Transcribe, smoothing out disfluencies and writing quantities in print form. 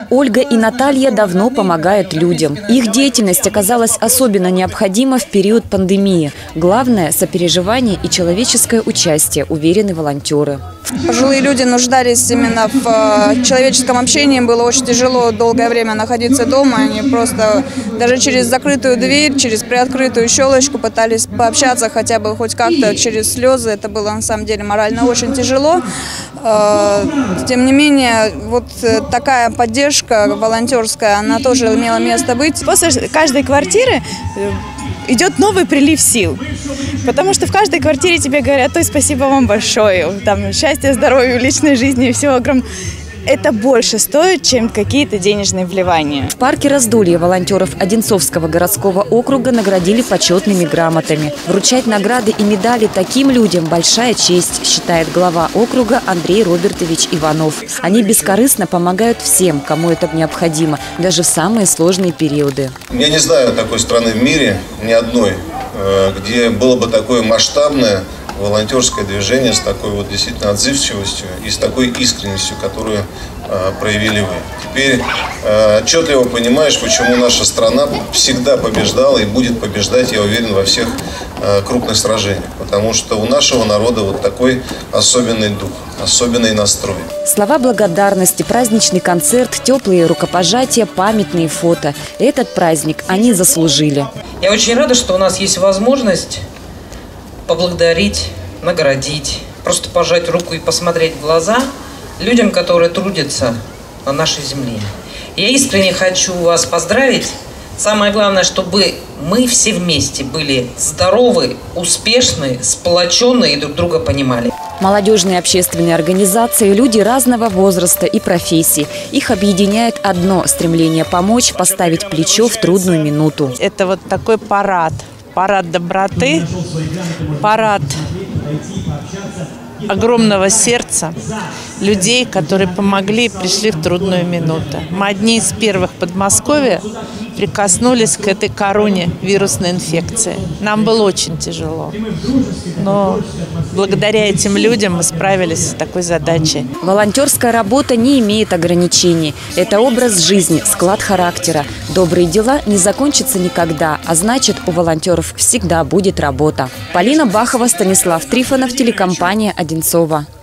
Ольга и Наталья давно помогают людям. Их деятельность оказалась особенно необходима в период пандемии. Главное – сопереживание и человеческое участие, уверены волонтеры. Пожилые люди нуждались именно в человеческом общении. Им было очень тяжело долгое время находиться дома. Они просто даже через закрытую дверь, через приоткрытую щелочку пытались пообщаться хотя бы хоть как-то через слезы. Это было на самом деле морально очень тяжело. Тем не менее, вот такая поддержка волонтерская, она тоже имела место быть. После каждой квартиры идет новый прилив сил. Потому что в каждой квартире тебе говорят: ой, спасибо вам большое, там, счастья, здоровья, личной жизни и всего огромного. Это больше стоит, чем какие-то денежные вливания. В парке Раздолье волонтеров Одинцовского городского округа наградили почетными грамотами. Вручать награды и медали таким людям – большая честь, считает глава округа Андрей Робертович Иванов. Они бескорыстно помогают всем, кому это необходимо, даже в самые сложные периоды. Я не знаю такой страны в мире, ни одной, где было бы такое масштабное волонтерское движение с такой вот действительно отзывчивостью и с такой искренностью, которую проявили вы. Теперь отчетливо понимаешь, почему наша страна всегда побеждала и будет побеждать, я уверен, во всех крупных сражениях. Потому что у нашего народа вот такой особенный дух, особенный настрой. Слова благодарности, праздничный концерт, теплые рукопожатия, памятные фото. Этот праздник они заслужили. Я очень рада, что у нас есть возможность поблагодарить, наградить, просто пожать руку и посмотреть в глаза людям, которые трудятся на нашей земле. Я искренне хочу вас поздравить. Самое главное, чтобы мы все вместе были здоровы, успешны, сплоченные и друг друга понимали. Молодежные общественные организации – люди разного возраста и профессий. Их объединяет одно – стремление помочь, поставить плечо в трудную минуту. Это вот такой парад. Парад доброты, парад огромного сердца людей, которые помогли и пришли в трудную минуту. Мы одни из первых в Подмосковье прикоснулись к этой короне вирусной инфекции. Нам было очень тяжело, но благодаря этим людям мы справились с такой задачей. Волонтерская работа не имеет ограничений. Это образ жизни, склад характера. Добрые дела не закончатся никогда, а значит, у волонтеров всегда будет работа. Полина Бахова, Станислав Трифонов, телекомпания «Одинцова».